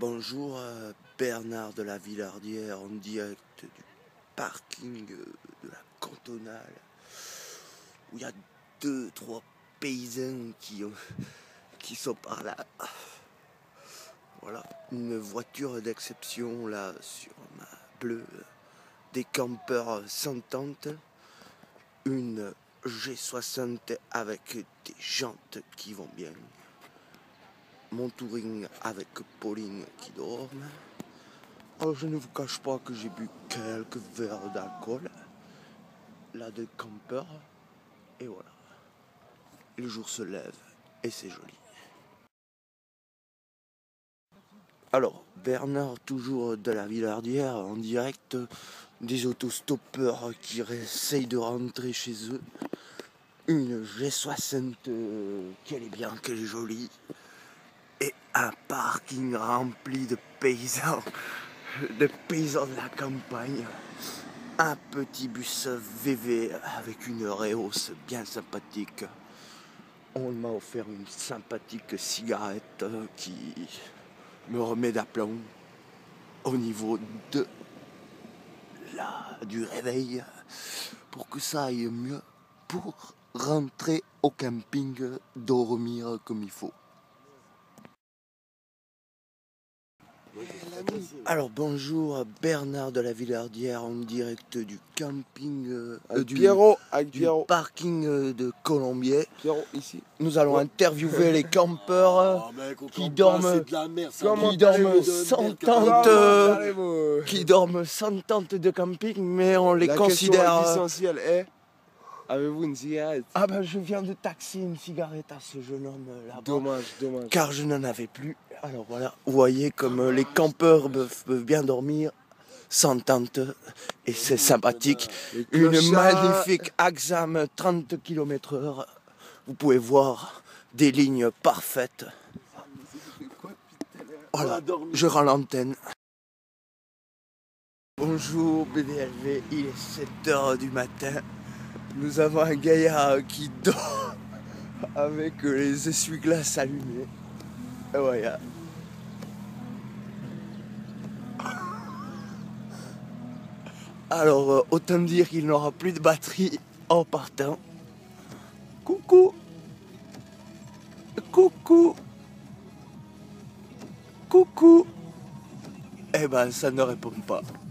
Bonjour, Bernard de la Villardière en direct du parking de la cantonale où il y a 2-3 paysans qui sont par là. Voilà, une voiture d'exception là sur ma bleue, des campeurs sans tente, une G60 avec des jantes qui vont bien. Mon touring avec Pauline qui dort. Alors je ne vous cache pas que j'ai bu quelques verres d'alcool, là de campeur, et voilà. Le jour se lève et c'est joli. Alors, Bernard, toujours de la Villardière, en direct des autostoppeurs qui essayent de rentrer chez eux. Une G60 qu'elle est bien, qu'elle est jolie. Et un parking rempli de paysans de la campagne. Un petit bus VV avec une Reos bien sympathique. On m'a offert une sympathique cigarette qui me remet d'aplomb au niveau du réveil pour que ça aille mieux pour rentrer au camping, dormir comme il faut. Alors bonjour, Bernard de la Villardière en direct du camping du parking de Colombier. Pierrot, ici. Nous allons interviewer les campeurs qui dorment sans tente de camping, mais on les considère. La question essentielle est: avez-vous une cigarette? Ah ben je viens de taxer une cigarette à ce jeune homme là-bas. Dommage. Car je n'en avais plus. Alors voilà, vous voyez comme les campeurs peuvent bien dormir sans tente et c'est sympathique. Une magnifique Axam 30 km/h. Vous pouvez voir des lignes parfaites. Voilà, je rends l'antenne. Bonjour BDLV, il est 7h du matin. Nous avons un gaillard qui dort avec les essuie-glaces allumés. Et voilà. Alors, autant dire qu'il n'aura plus de batterie en partant. Coucou. Coucou. Coucou. Eh ben, ça ne répond pas.